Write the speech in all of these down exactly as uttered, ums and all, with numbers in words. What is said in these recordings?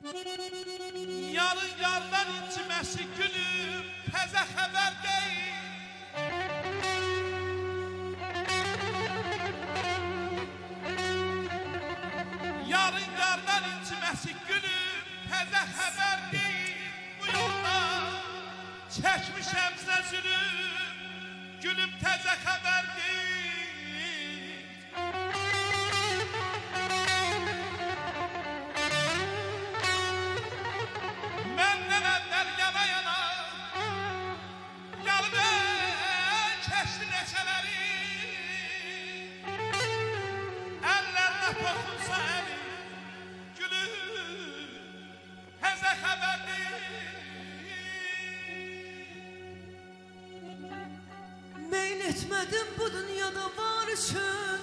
Yarın yardan içməsi gülüm təzə xəbər deyil. Yarın yardan içməsi gülüm təzə xəbər deyil. Bu yolda çəkmişəm zülüm, gülüm təzə xəbər deyil. Məndən əvvəl yana yana Qəlbə kəşdi neçələri. Əllərlə toxunsa əli, gülüm təzə xəbər deyil. Meyl etmədim bu dünyada var üçün,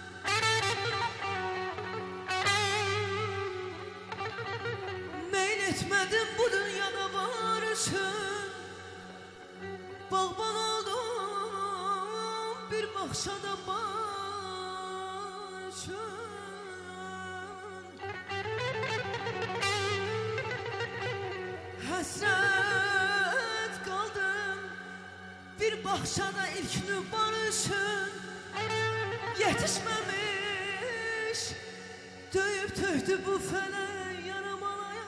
Meyl etmədim bu dünyada var üçün. Bağban oldum bir bağçada başın. Həsrət qaldım bir bağçada ilk nübar üçün. Yetişməmiş döyüb töydü bu fələk yaramalaya,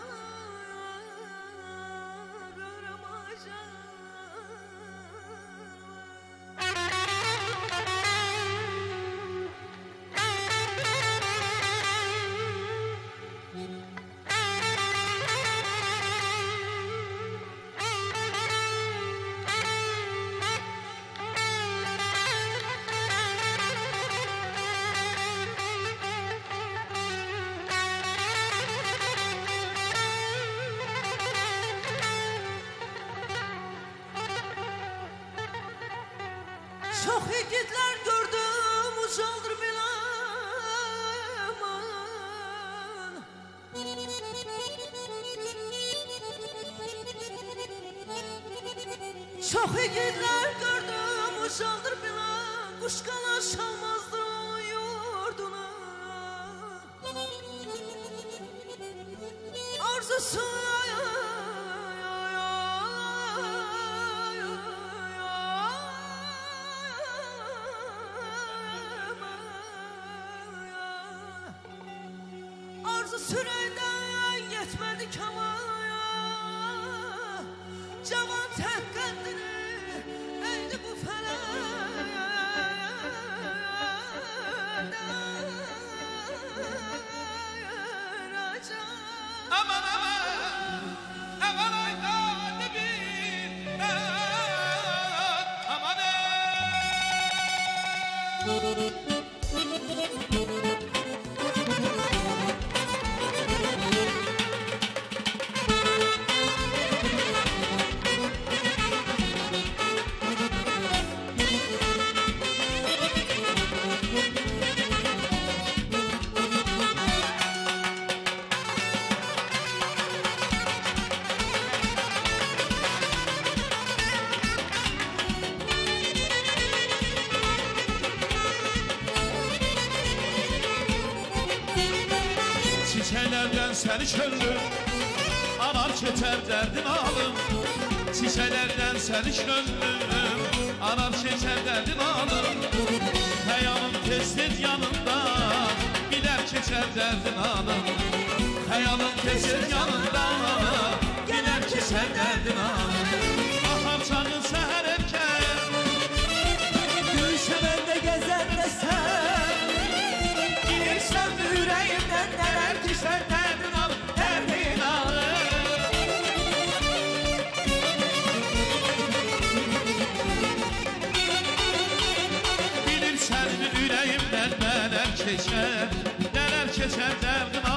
röramayacaq. Çox yiğitlər gördüm, ucaldır biləman. Çox yiğitlər gördüm, ucaldır bilən. Quşqalar çalmazdır o yurduna. Arzusu Arzu sürəydən yetmədi kamaya. Cavan tək qəndini əydi bu fələk. Aman aman, aman aydan bir aman ey. Çiçeklerden seni könlüm arar keçer derdin alım. Çiçeklerden seni könlüm arar keçer derdin alım. Hayalım tez tez yanında gider keçer derdin alım. Hayalım tez tez yanında gider keçer derdin alım. Bahar çağın seher erken Gülşemende gezer desen, Girsen yüreğimden neler ki sen derdin al, derdin al. Bilirsen yüreğimden neler geçer, neler geçer derdin al.